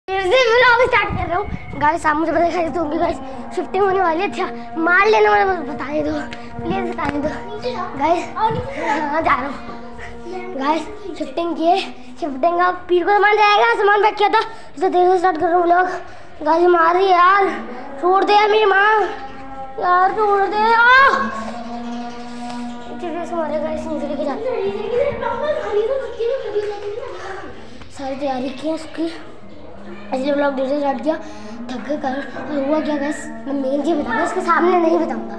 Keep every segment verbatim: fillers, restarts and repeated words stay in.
Start कर रहा हूँ गाइस। आप मुझे बता सकते होंगे गाइस शिफ्टिंग होने वाली है। अच्छा मार लेने वाला बताने दो प्लीज, बताने दो गाइस। हाँ जा रहा हूँ गाइस। शिफ्टिंग किए, शिफ्टिंग का पीठ को सामान जाएगा, सामान पैक किया था इसे देर से स्टार्ट कर रहा हूँ लोग। गाइस मार रही यार, छोड़ दे यार मेरी माँ यार, छोड़ दे मारे गाइस। नीचे लेके जाते सारी तैयारी की है उसकी, इसलिए ब्लॉग देर से स्टार्ट किया। थक गए कर हुआ क्या गाइस, मैं मेन चीज बताऊंगा, इसके सामने नहीं बताऊंगा।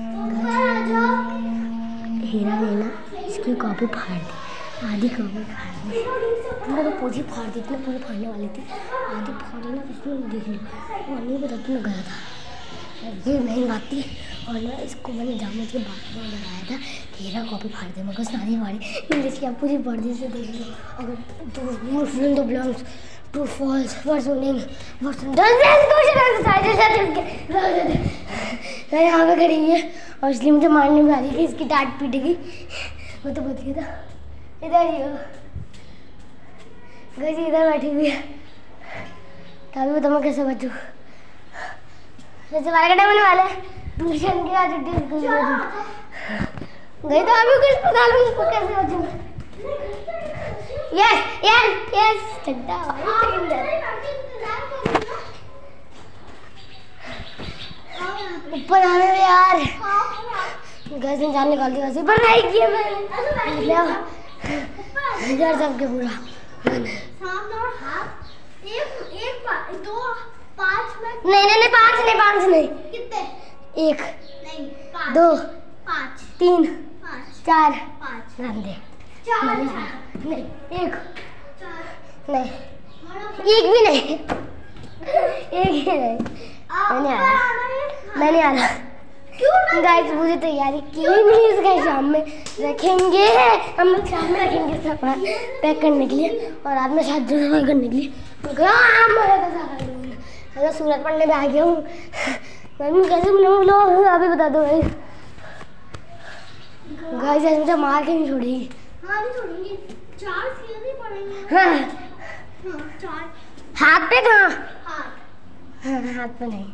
हीरा ने ना इसकी कॉपी फाड़ दी, आधी कॉपी फाड़ दी, तुमने तो पूरी फाड़ दी, इतने पूरी फाड़ने वाली थी, आधी फाड़ी ना उसने देख ली और नहीं पता तुमने गया था। ये मेन बात थी। और ना इसको मैंने जामुन के बाद में लगाया था हीरा कॉपी फाड़ दे, मगर उसने आधी फाड़ी इंग्लिश की, आप पूरी पढ़ दी से देख लो। अगर तो तो belongs true false what's meaning what's doesn't question यहाँ पे खड़ी है और इसलिए मुझे मारने में आ रही थी, इसकी डांट पीटेगी। मैं तो बच गया था, इधर ही हो गई, इधर बैठी हुई है। तभी बताओ मैं कैसे बचूँ, बारह घंटे होने वाले ट्यूशन की आज गई तो अभी कुछ पता नहीं उसको कैसे बचूँ। यस यस यस चड्डा ऊपर आने दे यार। गैस ने जान निकाल दिया, पर नहीं किया मैंने इधर सबके पूरा सामने और हाथ एक एक दो पाँच में नहीं नहीं नहीं पाँच नहीं पाँच नहीं कितने एक नहीं दो पाँच तीन पाँच चार पाँच रंधे नहीं एक नहीं एक भी नहीं एक ही नहीं मैंने आ रहा मैंने आ रहा गाइस। मुझे तैयारी की नहीं, इसका शाम में रखेंगे, हम लोग शाम में रखेंगे सामान पैक करने के लिए और रात में साथ जो सफाई करने के लिए। अगर सूरत पढ़ने में आ गया हूँ मैं कैसे बोलो अभी बता दो भाई। गाइस ऐसे मुझे मार के नहीं छोड़ेगी। हाँ नहीं छोड़ेंगे, चार सीढ़ी पड़ेंगे। हाँ हाँ चार हाथ पे कहाँ, हाँ हाँ हाथ पे नहीं।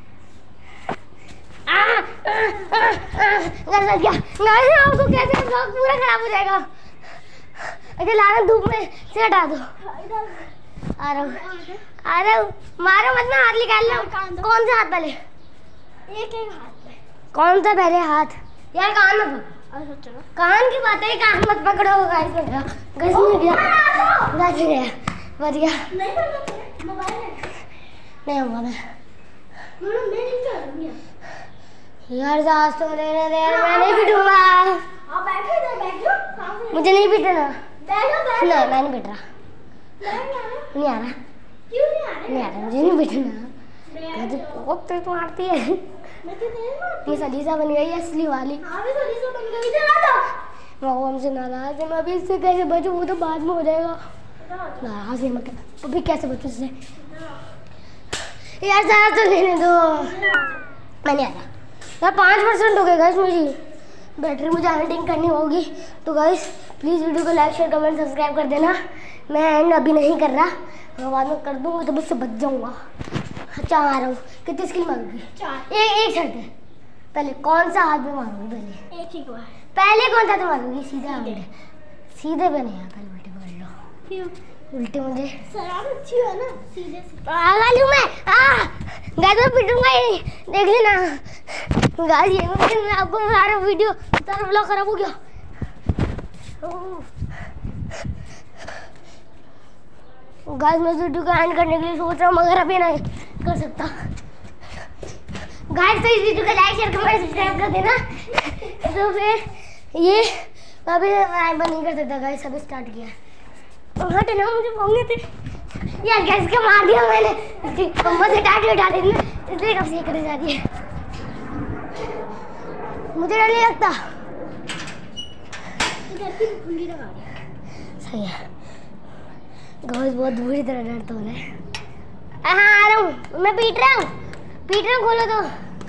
आ आ आ गलत क्या गाइस, आपको कैसे ब्लॉग पूरा खराब हो जाएगा। अच्छा लाना धूप में से हटा दो। आ रहा हूँ आ रहा हूँ, मारो मत ना, हाथ निकाल लो। कौन सा हाथ पहले, एक एक हाथ पे कौन सा पहले हाथ यार, कान मत पकड़ो, कान की बात है, कान मत पकड़ो। गाइस में गया गाइस में गया गाइस में गया बच गया। नहीं मोबाइल नहीं होगा मैं मैं नहीं करूंगी यार, सास तो देने दे, मैं नहीं पीटूंगा। आप बैठो इधर बैठो, मुझे नहीं पीटना। बैठो बैठो नहीं मैं नहीं पीट रहा, नहीं आ रहा क्यों नहीं आ रहा नहीं आ रहा मुझे नहीं पीटना। मुझे बहुत तेज मारती है, ये सलीसा बन गई असली वाली। हाँ भी सलीसा बन गई, इधर आ जाओ। वो हमसे नाराज है, मैं अभी इससे कैसे बचूं, वो तो बाद में हो जाएगा। नाराज है मैं अभी कैसे बचूं इससे यार, साथ तो लेने दो। मैं नहीं आ रहा यार, पाँच परसेंट हो गए गाइस मेरी बैटरी, मुझे एडिटिंग करनी होगी। तो गाइस प्लीज़ वीडियो को लाइक शेयर कमेंट सब्सक्राइब कर देना। मैं एंड अभी नहीं कर रहा, मैं बाद में कर दूँगा तो मुझसे बच जाऊँगा। अच्छा आ रहा हूँ, कितनी स्किल मारूंगी, चार। एक एक शर्त है, पहले कौन सा हाथ में मारूंगी, पहले एक ही बार पहले कौन सा तो मारूंगी, सीधा उल्टे, सीधे पे नहीं आता, उल्टे पकड़ लो। क्यों उल्टे, मुझे सलाम अच्छी है ना, सीधे से पागल हूँ मैं। आ गाइस मैं पिटूंगा ही, देख लेना गाइस। ये मैं आपको सारा वीडियो सारा व्लॉग खराब हो गया। गाइस मैं वीडियो को एंड करने के लिए सोच रहा हूँ, मगर अभी नहीं कर सकता। गाइस तो इस वीडियो को लाइक शेयर कमेंट सब्सक्राइब कर देना। तो फिर ये अभी बंद नहीं कर सकता गाइस, अभी स्टार्ट किया। हटे ना, मुझे मांगने थे यार, गैस का मार दिया मैंने, इसकी कमर से टाट उठा दी ना, इसलिए कब से करे जा रही है, मुझे डर नहीं लगता। सही है गाइस, बहुत बुरी तरह डर तो है। हाँ आ रहा हूँ, मैं पीट रहा हूँ पीट रहा हूँ, खोलो तो।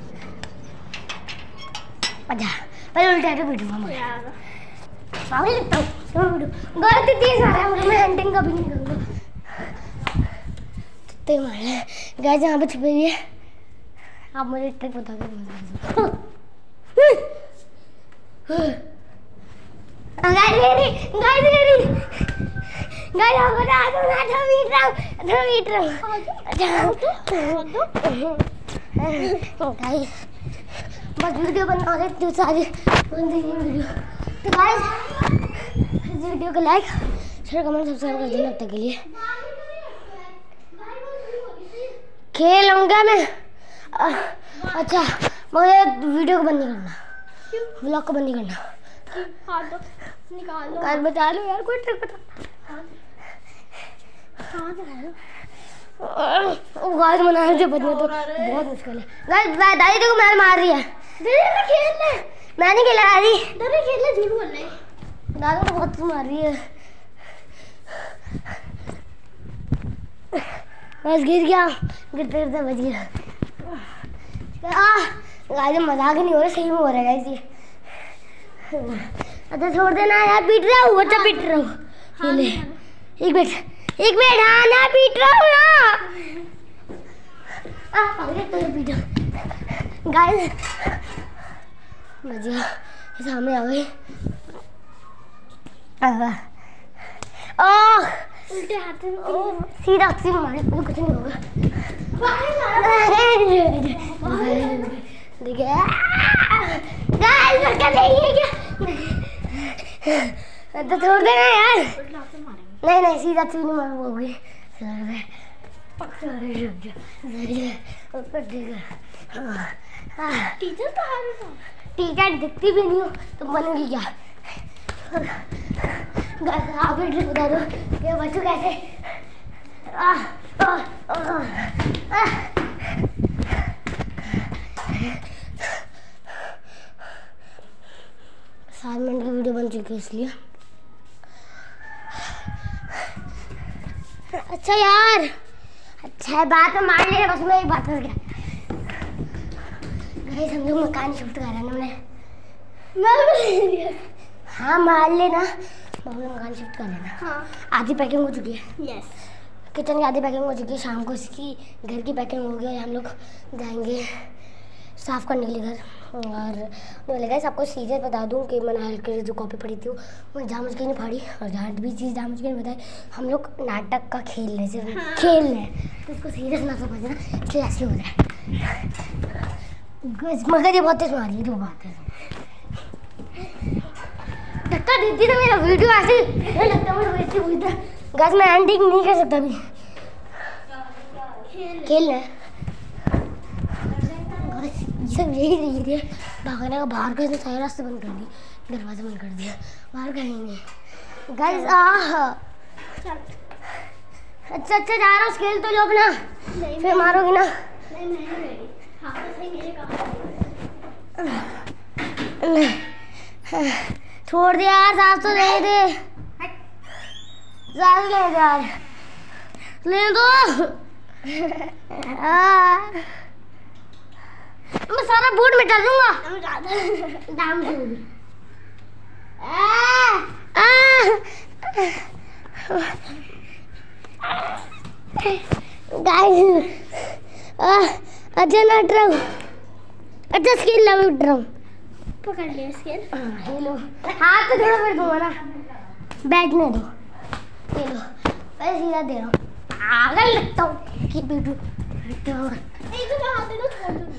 अच्छा पहले उल्टा तो पीटूंगा मैं, पागल लगता हूँ। गलत तेज आ रहा है, मैं हंटिंग कभी नहीं करूँगा। तो मारे गाइस यहाँ पे छुपे हुए है। आप मुझे ट्रिक बता दो। गाइस मेरी गाइस मेरी गाइस आप बता दो ना तो मीट रहा हूँ तो मीट रहा हूँ। गाइस बस वीडियो बना रहे थे सारे वीडियो। तो गाइस इस वीडियो को लाइक शेयर कमेंट सब्सक्राइब कर देना। अब तक के लिए खेलूंगा मैं। आ, अच्छा मुझे वीडियो को बंद नहीं करना, व्लॉग को बंद नहीं करना। हाँ तो निकाल लो गाइस, बता लो यार कोई ट्रिक बता। हाँ तो गाइस मनाने से बचना तो बहुत मुश्किल है। गाइस दादी देखो मैं मार रही है। दीदी खेल ले, मैं नहीं खेला दादी। दादी खेल ले, झूठ बोल रही है। दादी तो बहुत मार रही है। बस गिर गया, गिरते गिरते बच गया। गाइस मजाक नहीं हो रहा, सही में हो रहा है गाइस ये। अच्छा छोड़ देना यार, पीट रहा हूँ अच्छा पीट रहा हूँ। हाँ, ले एक मिनट एक मिनट। हाँ ना पीट रहा हूँ ना। अरे तो पीटा गाइस मजा सामने आ गई। ओह उल्टे हाथ में सीधा अक्सी मारे तो कुछ नहीं होगा। देखिए गाइस क्या नहीं है क्या? तो छोड़ देना यार। नहीं नहीं सीधा अक्सी नहीं मार होगी। टीचर तो टीचर दिखती भी नहीं हो तो बनूंगी क्या? आप भी ट्रिक बता दो ये बच्चों कैसे। आ, आ, आ, आ। सात मिनट की वीडियो बन चुकी है इसलिए। अच्छा यार अच्छा है बात में मार लिया, बस मैं एक बात कर गया। गाइस हम लोग मकान शिफ्ट कर रहे हैं हमने। हाँ मार लेना, हम लोग मकान शिफ्ट कर लेना। हाँ आधी पैकिंग हो चुकी है। यस किचन की आधी पैकिंग हो चुकी है। शाम को इसकी घर की पैकिंग हो गई। हम लोग जाएंगे साफ़ करने के लिए घर। और बोले गाइस आपको सीरियस बता दूं कि मैंने हल्के जो कॉपी पढ़ी थी वो जहाँ मुझे नहीं पढ़ी और जहाँ भी चीज़ जहाँ मुझे नहीं बताई। हम लोग नाटक का खेल रहे सिर्फ हाँ। खेल रहे हैं तो इसको सीरियस ना समझना, इसलिए ऐसे हो रहा है। मगर ये बहुत तेज मारी है जो बात है। धक्का देती तो मेरा वीडियो ऐसे लगता है वैसे हुई था। गाइस मैं एंडिंग नहीं कर सकता अभी, खेल रहे हैं सब यही रही थी भागने का। बाहर का सारे रास्ते बंद कर दिए, दरवाजा बंद कर दिया, बाहर कहेंगे गाइस। आह अच्छा अच्छा जा रहा हूँ, खेल तो लो अपना फिर मारोगी ना। नहीं मैं नहीं रेडी। हाँ सही मेरे काम छोड़ दे यार, सास तो दे दे, सास ले दे यार, ले दो। मैं सारा बूट मिटा दूंगा। दाम दूंगी। गाइस अच्छा ना उठ रहा हूँ, अच्छा स्केल ला उठ रहा हूँ। पकड़ लिया स्केल। हाँ लो हाथ तो थोड़ा फिर दूंगा ना, बैठने दो। ये लो मैं सीधा दे रहा हूँ। आगे लगता हूँ कि बेटू एक तो हाथ दे दो, छोड़ दो।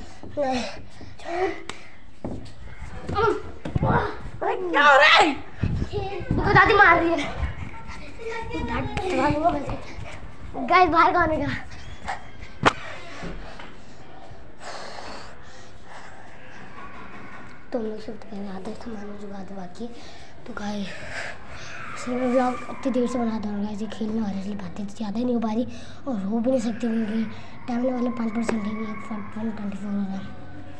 क्या हो रहा है? देखो दादी मार रही है। गाइस बाहर का आने का। तो हम लोग शिफ्ट करने आते हैं सामान जो बात बाकी। तो गाइस मैं ब्लॉग इतनी देर से बनाता हूँ गाइस, ये खेलने वाले इसलिए बातें ज़्यादा ही नहीं हो पा रही और हो भी नहीं सकती क्योंकि टाइम वाले पाँच परसेंट है। एक वन ट्वेंटी फोर हो रहा है।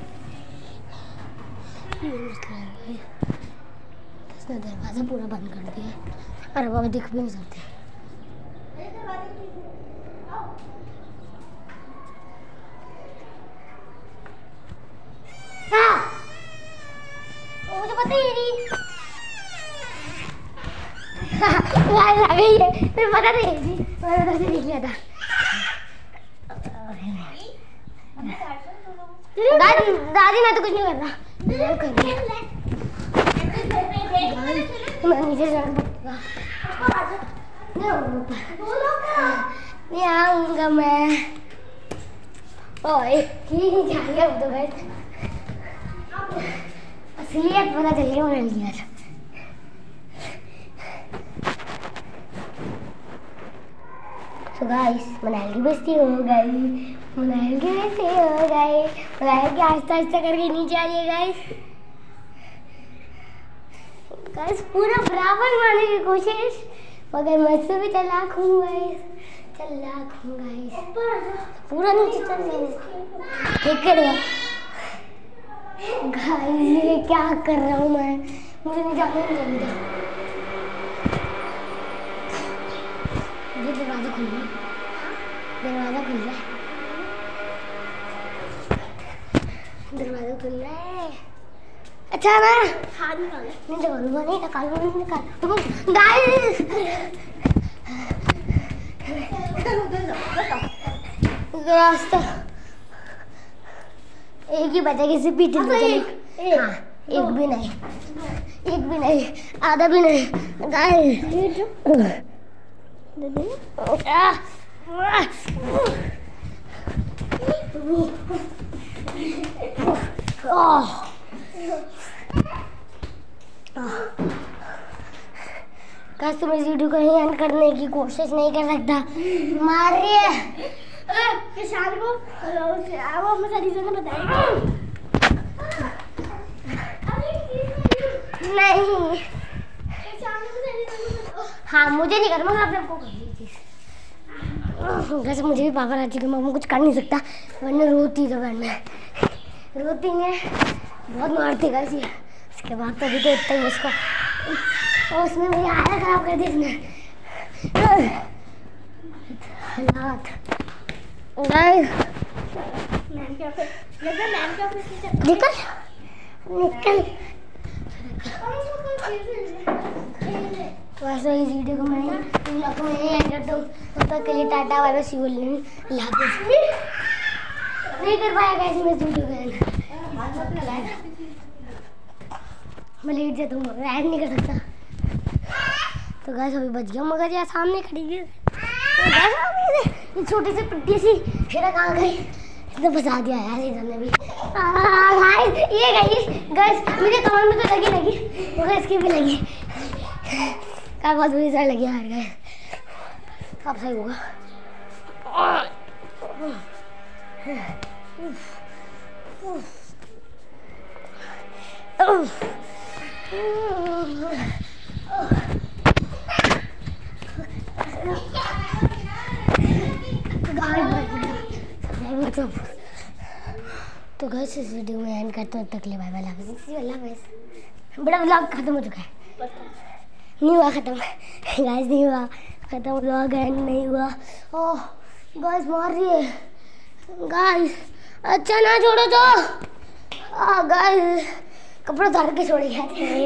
इसने दरवाज़ा पूरा बंद कर दिया और अब दिख भी नहीं सकते। हाँ मुझे पता ही नहीं। आ गई है, मुझे पता नहीं जी, मैंने उधर से देख लिया था। दादी मैं तो कुछ नहीं कर रहा, मैं नीचे जाना पड़ेगा, नहीं आऊँगा मैं। ओए ठीक चाहिए अब तो भाई, असलियत पता चल गया मुझे यार। तो गाइस मनाली की बेइज्जती हो गई, मनाली की बेइज्जती हो गई, मनाली की आहिस्ता आहिस्ता करके नीचे आ रही है गाइस। गाइस पूरा बराबर मारने की कोशिश, मगर मुझसे भी चालाक हूँ गाइस, चालाक हूँ गाइस, पूरा नीचे चल रहा ठीक कर गाइस। ये क्या कर रहा हूँ मैं, मुझे नहीं जाना चाहिए। ये दरवाजा खुल रहा है, दरवाजा खुल रहा है, दरवाजा खुल रहा है। अच्छा ना हाथ निकाल, नहीं निकालूंगा, नहीं निकालूंगा, नहीं निकाल गाइस। रास्ता एक ही बचा, किसी पीछे से चले। हाँ एक भी नहीं, एक भी नहीं, आधा भी नहीं गाइस। गाइस तुम इस वीडियो को ही एंड करने की कोशिश नहीं कर सकता, मार रही है किसान को, वो हमें सारी चीजें बताएंगे। नहीं हाँ मुझे नहीं करना, मैं आपको कर दी चीज। वैसे मुझे भी पापा रहती है, मैं कुछ कर नहीं सकता, वरना रोती तो करना रोती है, बहुत मारती गाइस। इसके बाद तो अभी तो इतना ही उसको, और उसमें मेरी हालत खराब कर दी इसने हालात। निकल निकल। वैसे इस वीडियो को मैं इन को मैं एंड करता हूँ, तब तक के लिए tata bye bye, see you अल्लाह हाफिज़। नहीं कर पाया गाइस मैं इस वीडियो को एंड, मैं लेट जाता हूँ, एंड नहीं कर सकता। तो गाइस अभी बच गया, मगर यार सामने खड़ी है छोटी सी पिट्टी सी, फिर कहाँ गई, तो फंसा दिया यार इधर ने भी। गाइस ये गाइस गाइस मुझे कमर में तो लगी लगी, मगर इसकी भी लगी, क्या बहुत बुरी तरह लगी यार गाइस। अब सही होगा। तो गाइस इस वीडियो में एंड करते हैं, तब तक ले बाय बाय, अल्लाह हाफिज़। बड़ा व्लॉग खत्म हो चुका है, नहीं हुआ खत्म गाइस, नहीं हुआ खत्म, व्लॉग एंड नहीं हुआ। ओह गाइस मार रही है गाइस, अच्छा ना छोड़ो तो। आ गाइस कपड़ा उतार के छोड़ गया थे।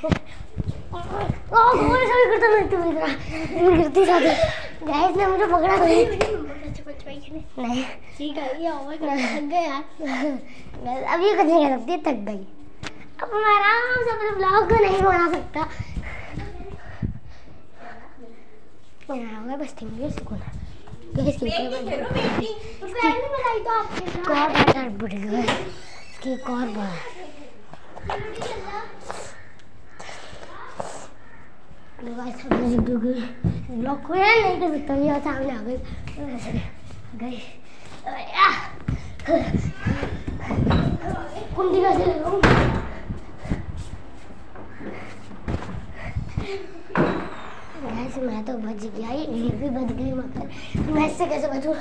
ओह पूरे सभी करता मैं तो इधर गिरती जाती गाइस ने मुझे पकड़ा नहीं नहीं ठीक है, ये ओवर थक गए यार, अब ये कुछ नहीं कर सकती, थक गई। अब मैं आराम से अपने ब्लॉग को नहीं बना सकता, मैं बस टिंगे सुकून गाइस की एक और बार बढ़ गया, इसकी एक और बार गाइस ब्लॉग को यार नहीं कर सकता, ये सामने आ गई गई कुंडी कैसे लगाऊं गाइस, मैं तो बच गया, ये भी बच गई, मगर मैं इससे कैसे बचूं।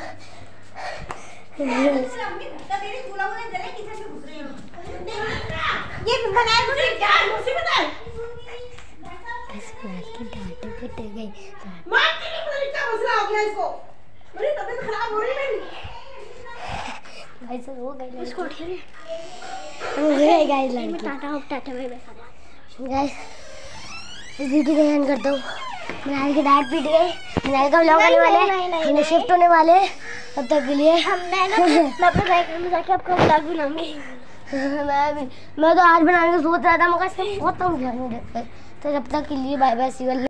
गाइस वो गई इसको उठिए मुझे guys line tata tata bye bye guys. इस वीडियो को एंड करता हूँ, मैं आज के डांट पीट गई। नए का ब्लॉग आने वाले हैं, हमने शिफ्ट होने वाले हैं। तब तक के लिए हम मैं ना मैं अपने भाई में जाके आपका ब्लॉग बनाऊंगी। मैं भी मैं तो आज बनाने का सोच रहा था, मगर बहुत कम तो जब तक के लिए बाय बाय सी यू।